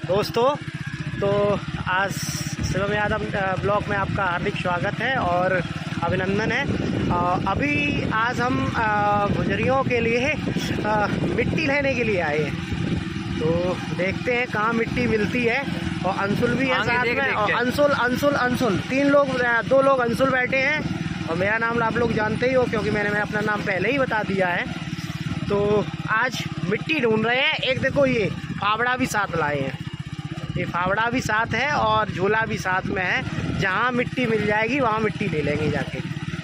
दोस्तों, तो आज शिवम यादव ब्लॉग में आपका हार्दिक स्वागत है और अभिनंदन है। अभी आज हम भुजरियों के लिए मिट्टी लेने के लिए आए हैं। तो देखते हैं कहाँ मिट्टी मिलती है। और अंशुल भी है साथ में। और अंशुल 2 लोग अंशुल बैठे हैं। और मेरा नाम आप लोग जानते ही हो क्योंकि मैंने अपना नाम पहले ही बता दिया है। तो आज मिट्टी ढूंढ रहे हैं। एक देखो, ये फावड़ा भी साथ लाए हैं। ये फावड़ा भी साथ है और झोला भी साथ में है। जहाँ मिट्टी मिल जाएगी वहाँ मिट्टी ले लेंगे जाके।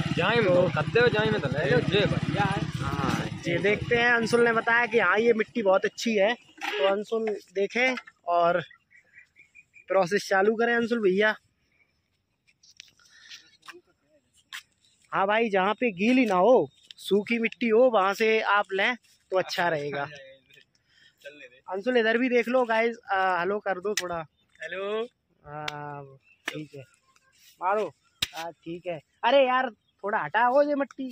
हाँ, ये देखते हैं। अंशुल ने बताया कि हाँ ये मिट्टी बहुत अच्छी है। तो अंशुल देखें और प्रोसेस चालू करें। अंशुल भैया, हाँ भाई, जहाँ पे गीली ना हो, सूखी मिट्टी हो, वहाँ से आप लें तो अच्छा रहेगा। अंशुल इधर भी देख लो गाइस। हेलो कर दो थोड़ा। हेलो। ठीक है, मारो। ठीक है। अरे यार थोड़ा हटाओ ये मिट्टी।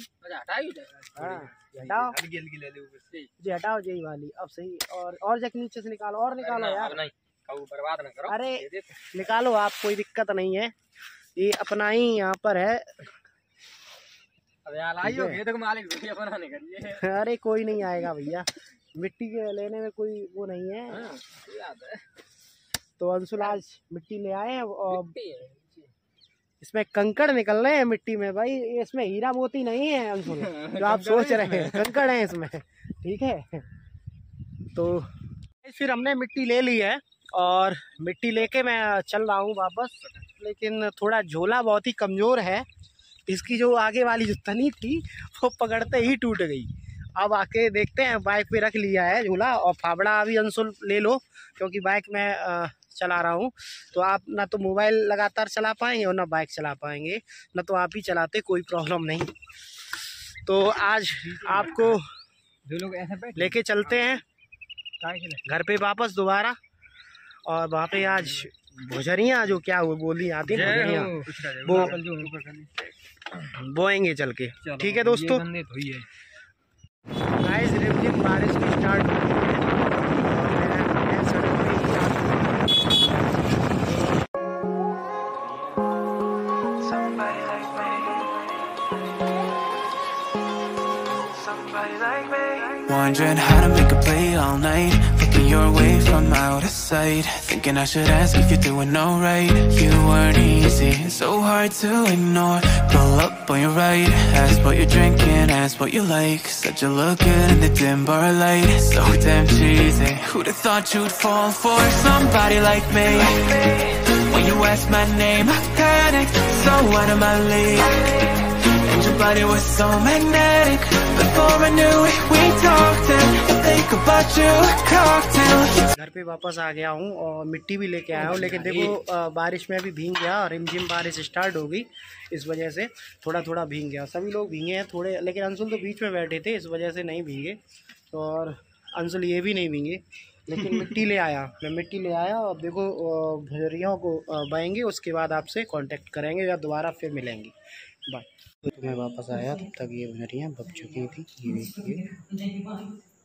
हटाओ जी, हटाओ जी वाली। अब सही। और जब नीचे से निकालो, और निकालो यार, बर्बाद ना करो। अरे निकालो आप, कोई दिक्कत नहीं है। ये अपना ही यहाँ पर है। अरे कोई नहीं आएगा भैया, मिट्टी के लेने में कोई वो नहीं है। तो अंशुल आज मिट्टी ले आए हैं और इसमें कंकड़ निकल रहे हैं मिट्टी में। भाई इसमें हीरा मोती नहीं है अंशुल, जो आप सोच रहे हैं। कंकड़ है इसमें, ठीक है। तो फिर हमने मिट्टी ले ली है और मिट्टी लेके मैं चल रहा हूँ वापस। लेकिन थोड़ा झोला बहुत ही कमज़ोर है। इसकी जो आगे वाली जो तनी थी वो पकड़ते ही टूट गई। अब आके देखते हैं। बाइक पे रख लिया है झोला। और फावड़ा अभी अंशुल ले लो क्योंकि बाइक में चला रहा हूँ। तो आप ना तो मोबाइल लगातार चला पाएंगे और ना बाइक चला पाएंगे, ना तो आप ही चलाते, कोई प्रॉब्लम नहीं। तो आज आपको लेके चलते हैं घर पे वापस दोबारा। और वहाँ पे आज भुजरियाँ, जो क्या हुआ बोली आती है भुजरियाँ, वो बोएंगे चल के। ठीक है दोस्तों। गाइस रिमझिम बारिश की स्टार्ट हो गई है। Wondering how to make a play all night, looking your way from out of sight, thinking I should ask if you're doing alright. You weren't easy, so hard to ignore. Pull up on your right, ask what you're drinking, ask what you like. Said you look good in the dim bar light, so damn cheesy. Who'd have thought you'd fall for somebody like me? When you asked my name, I panicked, so out of my league. And your body was so magnetic. Before I knew it, we talked and I think about you, cocktail. घर पे वापस आ गया हूँ और मिट्टी भी लेके आया हूँ। लेकिन देखो बारिश में भी भीग गया। रिमझिम बारिश स्टार्ट हो गई, इस वजह से थोड़ा थोड़ा भीग गया। सभी लोग भीगे हैं थोड़े, लेकिन अंशुल तो बीच में बैठे थे, इस वजह से नहीं भीगे। और अंशुल ये भी नहीं भीगे। लेकिन मिट्टी ले आया, मैं मिट्टी ले आया। और देखो भुजरियों को बाएंगे, उसके बाद आपसे कांटेक्ट करेंगे या दोबारा फिर मिलेंगे। बाय। तो मैं वापस आया, तब तक ये भुजरियाँ बच चुकी थी। ये देखिए।